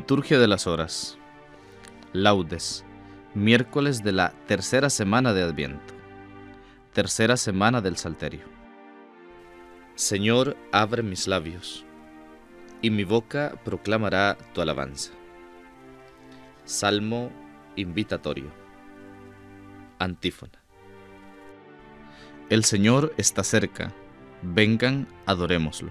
Liturgia de las Horas. Laudes. Miércoles de la tercera semana de Adviento. Tercera semana del Salterio. Señor, abre mis labios, y mi boca proclamará tu alabanza. Salmo invitatorio. Antífona. El Señor está cerca, vengan, adorémoslo.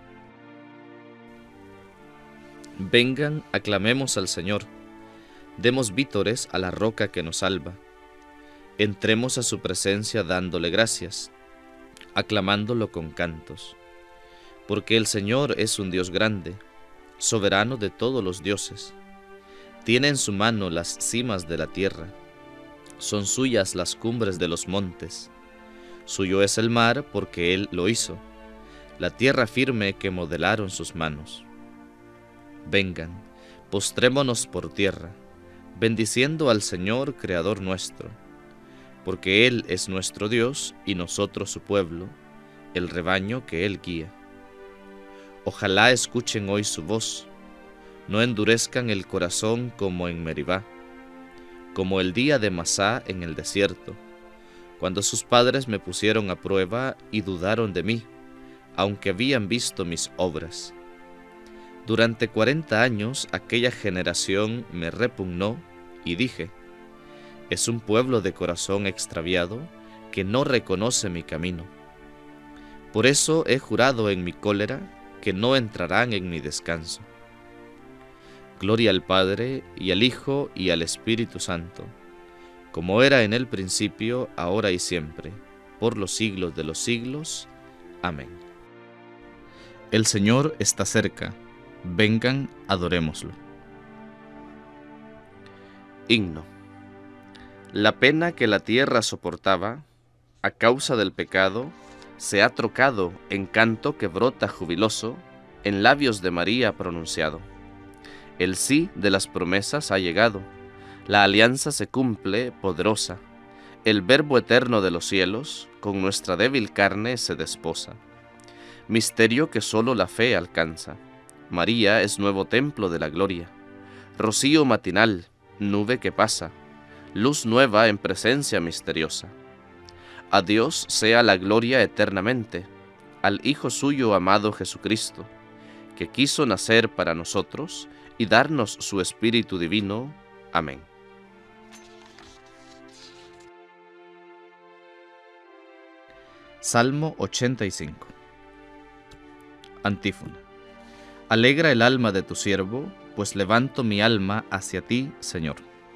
Vengan, aclamemos al Señor, demos vítores a la roca que nos salva. Entremos a su presencia dándole gracias, aclamándolo con cantos. Porque el Señor es un Dios grande, soberano de todos los dioses. Tiene en su mano las cimas de la tierra, son suyas las cumbres de los montes. Suyo es el mar porque Él lo hizo, la tierra firme que modelaron sus manos. Vengan, postrémonos por tierra, bendiciendo al Señor, Creador nuestro, porque Él es nuestro Dios y nosotros su pueblo, el rebaño que Él guía. Ojalá escuchen hoy su voz, no endurezcan el corazón como en Meribá, como el día de Masá en el desierto, cuando sus padres me pusieron a prueba y dudaron de mí, aunque habían visto mis obras. Durante 40 años aquella generación me repugnó y dije, es un pueblo de corazón extraviado que no reconoce mi camino. Por eso he jurado en mi cólera que no entrarán en mi descanso. Gloria al Padre, y al Hijo, y al Espíritu Santo, como era en el principio, ahora y siempre, por los siglos de los siglos. Amén. El Señor está cerca. Vengan, adorémoslo. Himno. La pena que la tierra soportaba, a causa del pecado, se ha trocado en canto que brota jubiloso, en labios de María pronunciado. El sí de las promesas ha llegado, la alianza se cumple poderosa, el Verbo eterno de los cielos, con nuestra débil carne se desposa. Misterio que solo la fe alcanza. María es nuevo templo de la gloria, rocío matinal, nube que pasa, luz nueva en presencia misteriosa. A Dios sea la gloria eternamente, al Hijo suyo amado Jesucristo, que quiso nacer para nosotros y darnos su Espíritu divino. Amén. Salmo 85. Antífona. Alegra el alma de tu siervo, pues levanto mi alma hacia ti, Señor.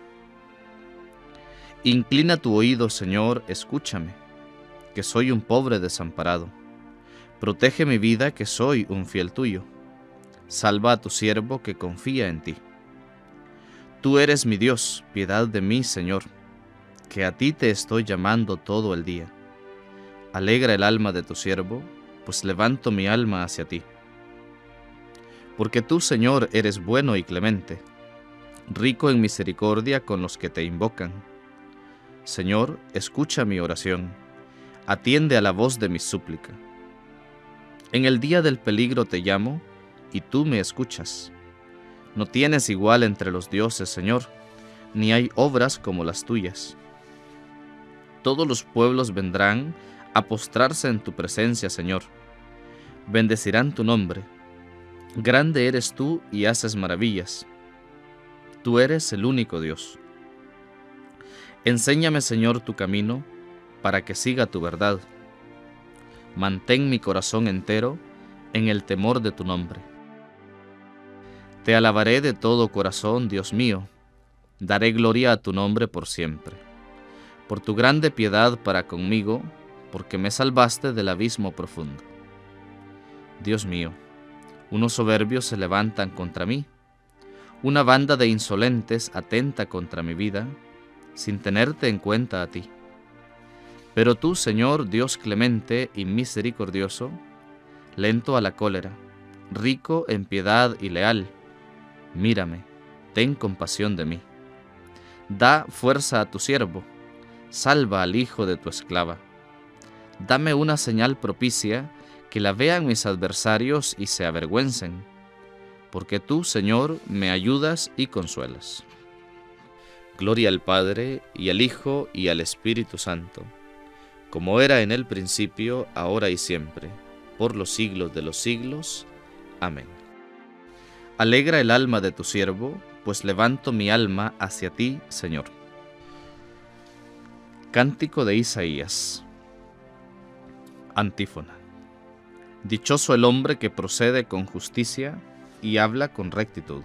Inclina tu oído, Señor, escúchame, que soy un pobre desamparado. Protege mi vida, que soy un fiel tuyo. Salva a tu siervo que confía en ti. Tú eres mi Dios, piedad de mí, Señor, que a ti te estoy llamando todo el día. Alegra el alma de tu siervo, pues levanto mi alma hacia ti. Porque tú, Señor, eres bueno y clemente, rico en misericordia con los que te invocan. Señor, escucha mi oración, atiende a la voz de mi súplica. En el día del peligro te llamo, y tú me escuchas. No tienes igual entre los dioses, Señor, ni hay obras como las tuyas. Todos los pueblos vendrán a postrarse en tu presencia, Señor. Bendecirán tu nombre. Grande eres tú y haces maravillas. Tú eres el único Dios. Enséñame, Señor, tu camino, para que siga tu verdad. Mantén mi corazón entero en el temor de tu nombre. Te alabaré de todo corazón, Dios mío. Daré gloria a tu nombre por siempre. Por tu grande piedad para conmigo, porque me salvaste del abismo profundo. Dios mío, unos soberbios se levantan contra mí, una banda de insolentes atenta contra mi vida, sin tenerte en cuenta a ti. Pero tú, Señor, Dios clemente y misericordioso, lento a la cólera, rico en piedad y leal, mírame, ten compasión de mí. Da fuerza a tu siervo, salva al hijo de tu esclava. Dame una señal propicia, que la vean mis adversarios y se avergüencen. porque tú, Señor, me ayudas y consuelas. Gloria al Padre, y al Hijo, y al Espíritu Santo, como era en el principio, ahora y siempre, por los siglos de los siglos. Amén. Alegra el alma de tu siervo, pues levanto mi alma hacia ti, Señor. Cántico de Isaías. Antífona. Dichoso el hombre que procede con justicia y habla con rectitud.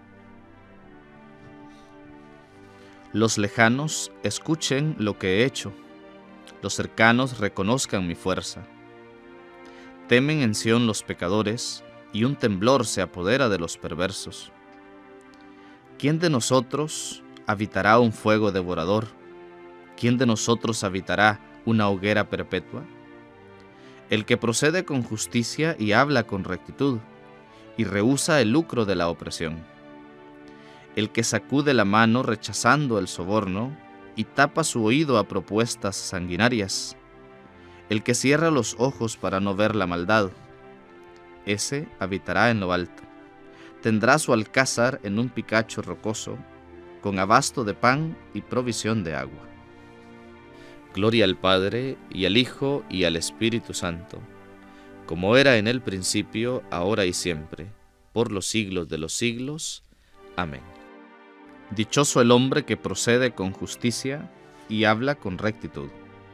Los lejanos escuchen lo que he hecho, los cercanos reconozcan mi fuerza. Temen en Sión los pecadores, y un temblor se apodera de los perversos. ¿Quién de nosotros habitará un fuego devorador? ¿Quién de nosotros habitará una hoguera perpetua? El que procede con justicia y habla con rectitud, y rehúsa el lucro de la opresión. El que sacude la mano rechazando el soborno, y tapa su oído a propuestas sanguinarias. El que cierra los ojos para no ver la maldad, ese habitará en lo alto. Tendrá su alcázar en un picacho rocoso, con abasto de pan y provisión de agua. Gloria al Padre, y al Hijo, y al Espíritu Santo, como era en el principio, ahora y siempre, por los siglos de los siglos. Amén. Dichoso el hombre que procede con justicia y habla con rectitud.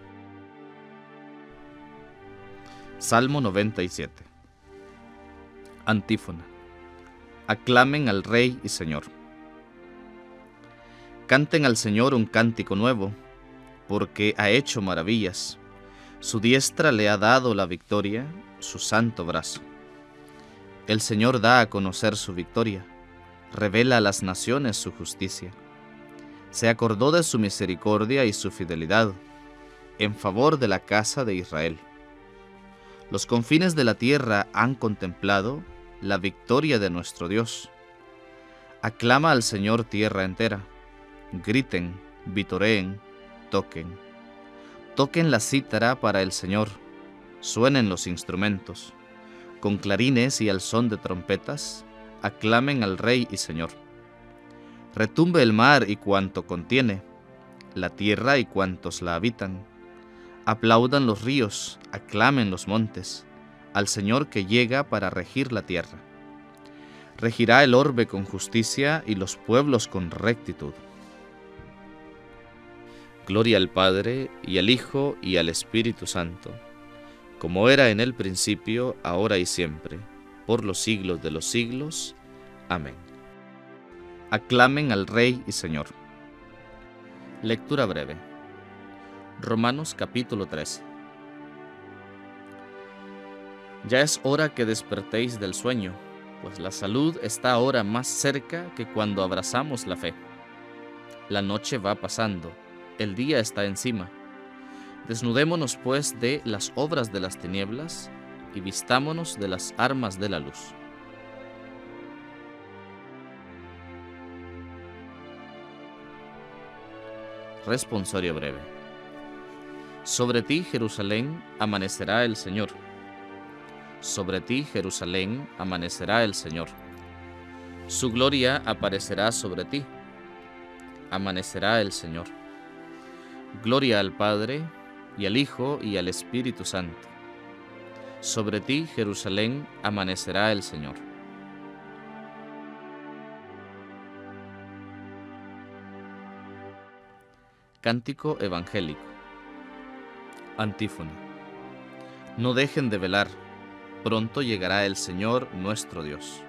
Salmo 97. Antífona. Aclamen al Rey y Señor. Canten al Señor un cántico nuevo, porque ha hecho maravillas. Su diestra le ha dado la victoria, su santo brazo. El Señor da a conocer su victoria, revela a las naciones su justicia. Se acordó de su misericordia y su fidelidad, en favor de la casa de Israel. Los confines de la tierra han contemplado la victoria de nuestro Dios. Aclama al Señor tierra entera. Griten, vitoreen, toquen. Toquen la cítara para el Señor. Suenen los instrumentos. Con clarines y al son de trompetas, aclamen al Rey y Señor. Retumbe el mar y cuanto contiene, la tierra y cuantos la habitan. Aplaudan los ríos, aclamen los montes, al Señor que llega para regir la tierra. Regirá el orbe con justicia y los pueblos con rectitud. Gloria al Padre, y al Hijo, y al Espíritu Santo, como era en el principio, ahora y siempre, por los siglos de los siglos. Amén. Aclamen al Rey y Señor. Lectura breve. Romanos capítulo 13. Ya es hora que despertéis del sueño, pues la salud está ahora más cerca que cuando abrazamos la fe. La noche va pasando, el día está encima. Desnudémonos pues de las obras de las tinieblas y vistámonos de las armas de la luz. Responsorio breve. Sobre ti, Jerusalén, amanecerá el Señor. Sobre ti, Jerusalén, amanecerá el Señor. Su gloria aparecerá sobre ti. Amanecerá el Señor. Gloria al Padre, y al Hijo, y al Espíritu Santo. Sobre ti, Jerusalén, amanecerá el Señor. Cántico evangélico. Antífona. No dejen de velar, pronto llegará el Señor nuestro Dios.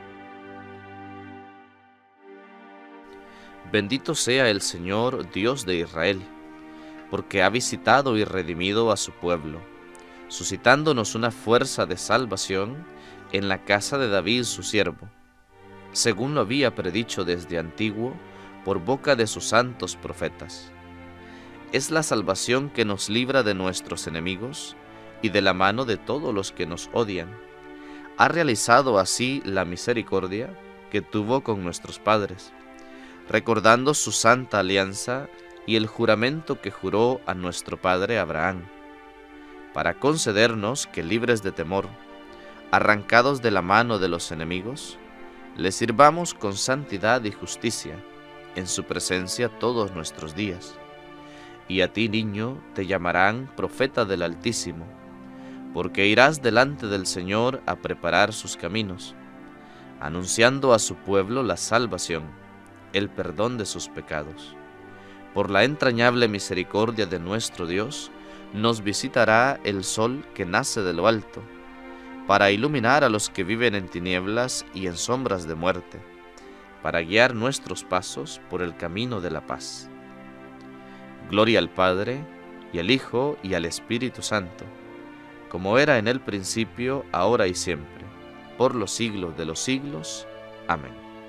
Bendito sea el Señor, Dios de Israel, porque ha visitado y redimido a su pueblo, suscitándonos una fuerza de salvación en la casa de David su siervo, según lo había predicho desde antiguo por boca de sus santos profetas. Es la salvación que nos libra de nuestros enemigos y de la mano de todos los que nos odian. Ha realizado así la misericordia que tuvo con nuestros padres, recordando su santa alianza y el juramento que juró a nuestro padre Abraham, para concedernos que, libres de temor, arrancados de la mano de los enemigos, le sirvamos con santidad y justicia, en su presencia todos nuestros días. Y a ti, niño, te llamarán profeta del Altísimo, porque irás delante del Señor a preparar sus caminos, anunciando a su pueblo la salvación, el perdón de sus pecados. Por la entrañable misericordia de nuestro Dios, nos visitará el sol que nace de lo alto, para iluminar a los que viven en tinieblas y en sombras de muerte, para guiar nuestros pasos por el camino de la paz. Gloria al Padre, y al Hijo, y al Espíritu Santo, como era en el principio, ahora y siempre, por los siglos de los siglos. Amén.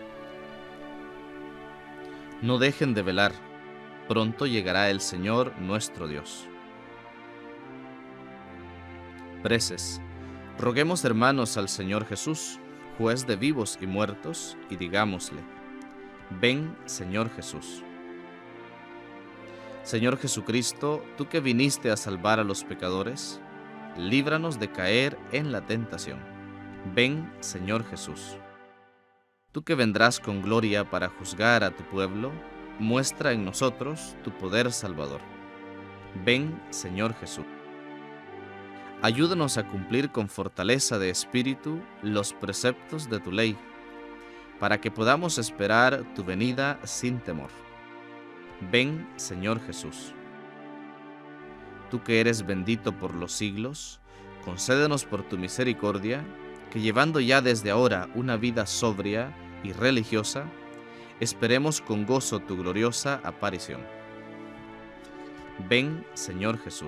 No dejen de velar, pronto llegará el Señor nuestro Dios. Preces. Roguemos, hermanos, al Señor Jesús, juez de vivos y muertos, y digámosle: ven, Señor Jesús. Señor Jesucristo, tú que viniste a salvar a los pecadores, líbranos de caer en la tentación. Ven, Señor Jesús. Tú que vendrás con gloria para juzgar a tu pueblo, muestra en nosotros tu poder salvador. Ven, Señor Jesús. Ayúdanos a cumplir con fortaleza de espíritu los preceptos de tu ley, para que podamos esperar tu venida sin temor. Ven, Señor Jesús. Tú que eres bendito por los siglos, concédenos por tu misericordia, que llevando ya desde ahora una vida sobria y religiosa, esperemos con gozo tu gloriosa aparición. Ven, Señor Jesús.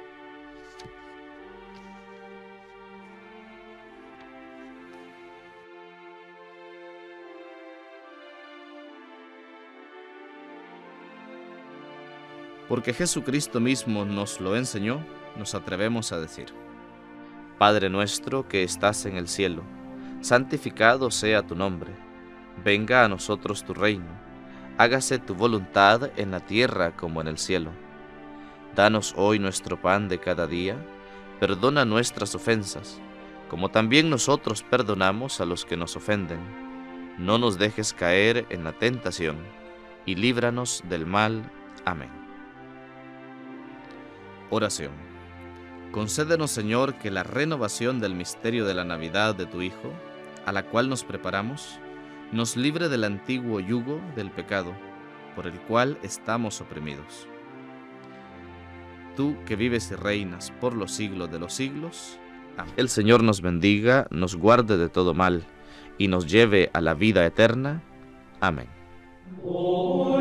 Porque Jesucristo mismo nos lo enseñó, nos atrevemos a decir: Padre nuestro que estás en el cielo, santificado sea tu nombre. Venga a nosotros tu reino. Hágase tu voluntad en la tierra como en el cielo. Danos hoy nuestro pan de cada día. Perdona nuestras ofensas, como también nosotros perdonamos a los que nos ofenden. No nos dejes caer en la tentación, y líbranos del mal. Amén. Oración. Concédenos, Señor, que la renovación del misterio de la Navidad de tu Hijo, a la cual nos preparamos, nos libre del antiguo yugo del pecado, por el cual estamos oprimidos. Tú que vives y reinas por los siglos de los siglos. Amén. El Señor nos bendiga, nos guarde de todo mal, y nos lleve a la vida eterna. Amén.